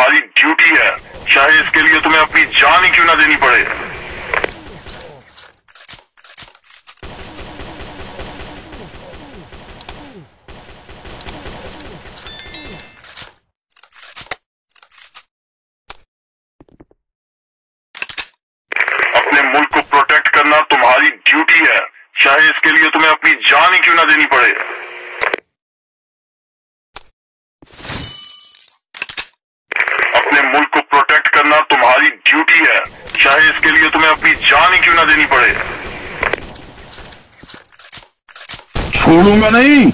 तुम्हारी ड्यूटी है, चाहे इसके लिए तुम्हें अपनी जान ही क्यों ना देनी पड़े। अपने मुल्क को प्रोटेक्ट करना तुम्हारी ड्यूटी है, चाहे इसके लिए तुम्हें अपनी जान ही क्यों ना देनी पड़े। अपने मुल्क को प्रोटेक्ट करना तुम्हारी ड्यूटी है, चाहे इसके लिए तुम्हें अपनी जान ही क्यों ना देनी पड़े। छोड़ूंगा नहीं।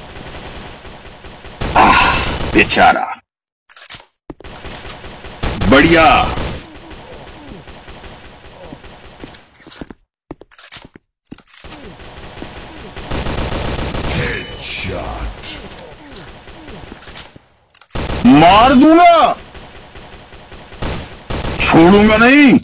बेचारा। बढ़िया। मार दूंगा, छोड़ूंगा नहीं।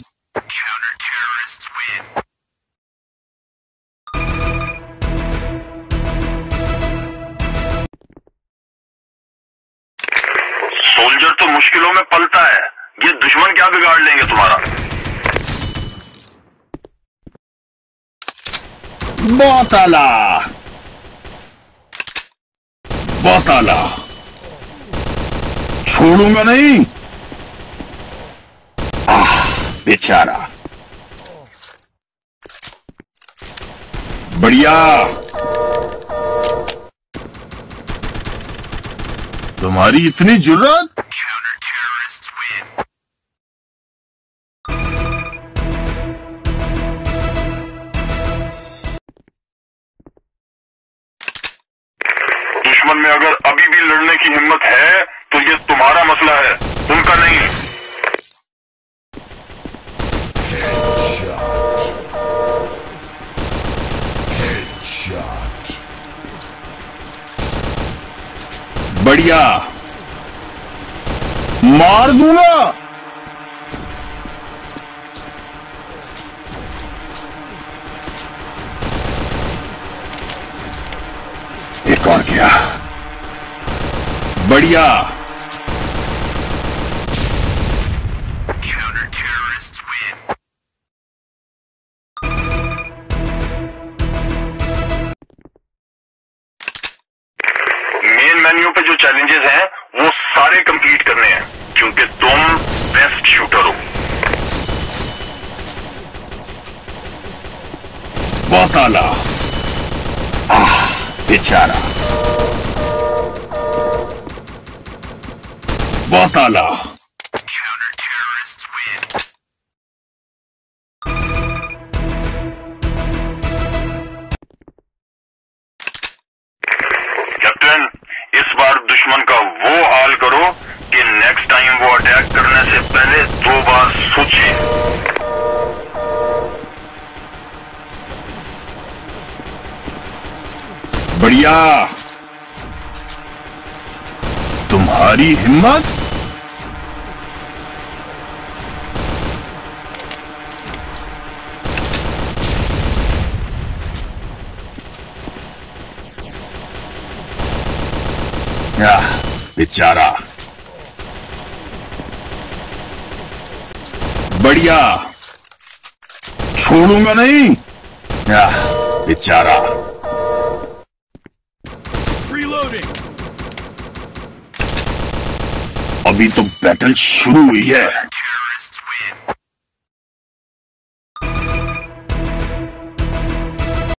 सोल्जर तो मुश्किलों में पलता है, ये दुश्मन क्या बिगाड़ लेंगे तुम्हारा। बहुत आला, बहुत आला। छोड़ूंगा नहीं। बेचारा। बढ़िया। तुम्हारी इतनी जुर्रत। दुश्मन में अगर अभी भी लड़ने की हिम्मत है तो ये तुम्हारा मसला है, उनका नहीं। बढ़िया। मार दूंगा। एक और गया। बढ़िया। मेन मेन्यू पे जो चैलेंजेस हैं वो सारे कंप्लीट करने हैं, क्योंकि तुम बेस्ट शूटर हो। बहुत आला। बेचारा। बहुत आला। कैप्टन, इस बार दुश्मन का वो हाल करो कि नेक्स्ट टाइम वो अटैक करने से पहले 2 बार सोचे। बढ़िया। तुम्हारी हिम्मत। बेचारा। बढ़िया। छोड़ूंगा नहीं। बेचारा। अभी तो बैटल शुरू हुई है।